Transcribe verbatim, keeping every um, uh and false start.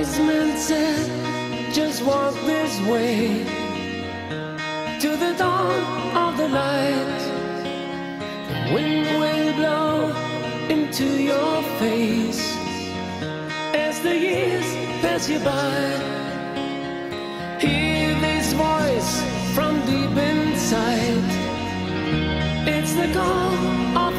wise man said, just walk this way to the dawn of the light. The wind will blow into your face as the years pass you by. Hear this voice from deep inside. It's the call of